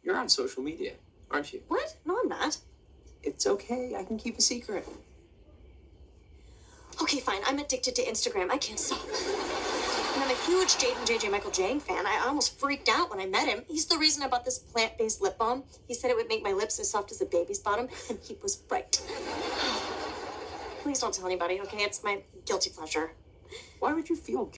You're on social media, aren't you? What? No, I'm not. It's okay. I can keep a secret. Okay, fine. I'm addicted to Instagram. I can't stop. And I'm a huge Jaden JJ Michael Jang fan. I almost freaked out when I met him. He's the reason I bought this plant-based lip balm. He said it would make my lips as soft as a baby's bottom, and he was right. Please don't tell anybody, okay? It's my guilty pleasure. Why would you feel